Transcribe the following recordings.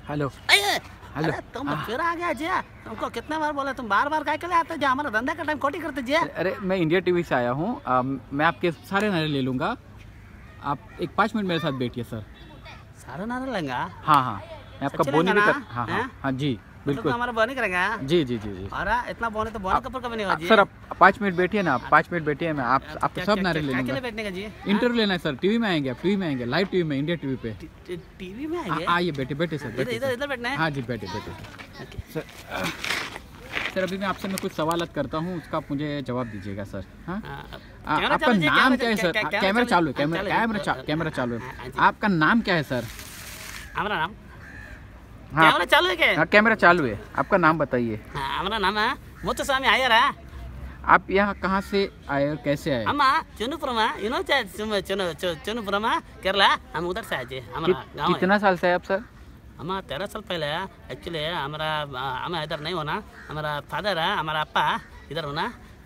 Hello अरे hello. तुम फिर आ गया जी। तुमको कितने बार बोला, तुम बार बार काय के लिए आते जी? हमारा धंधा का टाइम खोटी करते जी। अरे मैं इंडिया टीवी से आया हूँ। मैं आपके सारे नारे ले लूँगा। आप एक 5 मिनट मेरे साथ बैठिए सर। सारा नारा लेंगा? हाँ हाँ, मैं आपका सच्ची बोनी भी लेंगा कर। ना? हाँ हाँ हैं? हाँ जी तो बिल्कुल। हमारा बोनी करेंगे? जी जी जी जी। अरे इतना बोने तो बोने कपर कभी नहीं होगा जी। सर आप 5 मिनट बैठिए ना, आप 5 मिनट बैठिए, मैं आपके सब नारे ले क्या के लूँगा। लिए बैठने का जी? इंटरव्यू लेना है सर, टीवी में आएंगे, आप टीवी में आएंगे, लाइव टीवी में, इंडिया टीवी पे। टीवी में आएंगे? आइए बैठे बैठे सर, इधर बैठे इधर सर। इधर बैठना है? हाँ जी बैठे बैठे सर। सर अभी मैं आपसे कुछ सवालत करता हूँ, उसका आप मुझे जवाब दीजिएगा सर। हाँ, आपका नाम क्या है सर? कैमरा चालू है, कैमरा चालू है। आपका नाम क्या है सर? हमारा नाम? हाँ कैमरा चालू है क्या? हाँ कैमरा चालू है, आपका नाम बताइए। हमारा नाम है मुत्तुस्वामी अय्यर है। आप यहाँ कहाँ से आए और कैसे आए? अम्मा चुनुपुरमा, यू नो चुनुपुरमा केरला, हम उधर से आए जी। हमारा गाँव है। कितना साल से है आप सर? हमारा 13 साल पहले एक्चुअली हमारा हम इधर नहीं होना, हमारा फादर है, हमारा अप्पा इधर होना,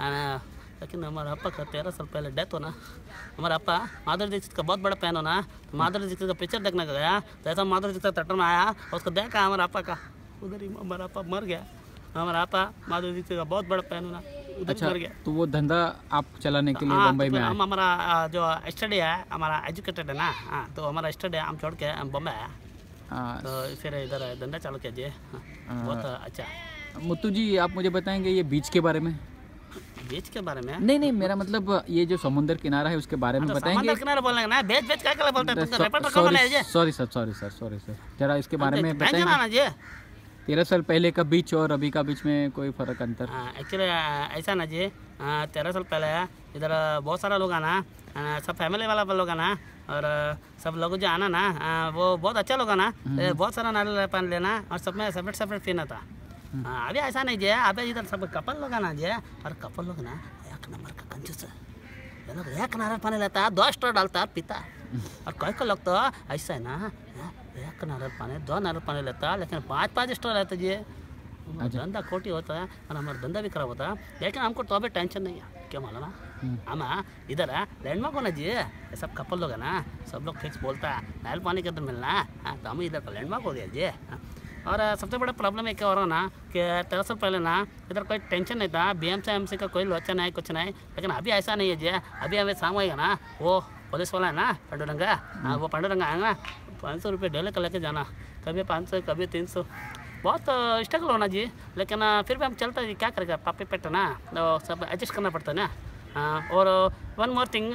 लेकिन हमारा अप्पा का 13 साल पहले डेथ होना। हमारा अप्पा माधुरी दीक्षित का बहुत बड़ा फैन होना, तो माधुरी दीक्षित का पिक्चर देखने गया, तो ऐसा माधुरी दीक्षित थिएटर में आया और उसको देखा हमारा अप्पा का, उधर ही हमारा अप्पा मर गया। हमारा अप्पा माधुरी दीक्षित का बहुत बड़ा फैन होना, उधर मर गया। तो वो धंधा आप चलाने के लिए मुंबई में आए? हम हमारा जो स्टडी है, हमारा एजुकेटेड है ना, हाँ, तो हमारा स्टडी हम छोड़ के हम बम्बई आया, तो फिर इधर धंधा चालू किया जी। बहुत अच्छा। मुत्तू जी आप मुझे बताएंगे ये बीच के बारे में? बीच के बारे में? नहीं मेरा मतलब ये जो समुद्र किनारा है उसके बारे में बताएंगे? समुद्र किनारा बोलेंगे ना, बेच बेच क्या बोलते हैं? तुमको रिपोर्टर कौन बनाया जी? सॉरी सर, जरा इसके बारे में बताएंगे ना जी। 13 साल पहले का बीच और अभी का बीच में कोई फर्क अंतर? एक्चुअली ऐसा ना जी, 13 साल पहले इधर बहुत सारा लोग आना, सब फैमिली वाला लोग आना, और सब लोग जो आना ना, वो बहुत अच्छा लोग आना, बहुत सारा नारियल पानी लेना, और सब में सेपरेट सेपरेट पीना था। अभी ऐसा नहीं जी, अभी इधर सब कपल लोग आना जी, और कपल लोग ना एक नंबर का कंजूस है। ये लोग एक नारियल पानी लेता है, 2 स्ट्रॉ डालता है, पीता है। और कोई को लोग तो ऐसा है ना, एक नारियल पानी 2 नारियल पानी लेता है, लेकिन 5-5 स्ट्रॉ लेते जी। धंधा खोटी होता है और हमारा धंधा भी खराब होता है, लेकिन हमको तो अभी टेंशन नहीं है। क्या मालूम है, हम इधर है लैंडमार्क होना जी, ये सब कपल लोग है ना, सब लोग फिक्स बोलता है नारियल पानी के अंदर मिलना है, तो हम इधर का लैंडमार्क हो गया जी। और सबसे बड़ा प्रॉब्लम है क्या हो रहा ना कि 13 साल पहले ना इधर कोई टेंशन नहीं था, BMC का कोई लोचा नहीं, कुछ नहीं, लेकिन अभी ऐसा नहीं है जी। अभी हमें सामने है ना, वो पुलिस वाला है ना पांडुरंगा, वो पांडुरंगा आएगा, 500 रुपये डेली का लेके जाना, कभी 500 कभी 300, बहुत स्ट्रगल होना जी। लेकिन फिर भी हम चलते हैं जी, क्या करेगा, पापी पेट ना, तो सब एडजस्ट करना पड़ता है ना। और वन मोर थिंग,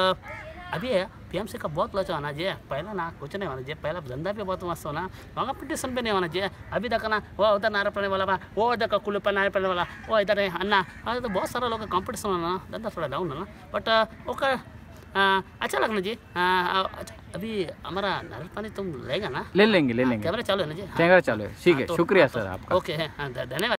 अभी BMC का बहुत लॉस होना जी, पहला ना कुछ नहीं होना जी, पहला धंधा भी बहुत मस्त होना, वहाँ कंपटीशन भी नहीं होना जी। अभी तक ना वो उधर नारा पड़ने वाला, वो उधर का कुल्लू पर नारा पड़ने वाला, वो इधर है अन्ना, तो बहुत सारा लोग कंपटीशन होना, धंधा थोड़ा डाउन है ना, बट ओके अच्छा लगना जी। अच्छा अभी हमारा नारियल पानी तुम लेगा ना? ले लेंगे। कैमरा चालू है ना जी? कैमरा चालू है, ठीक है। शुक्रिया सर आपका। ओके है, धन्यवाद।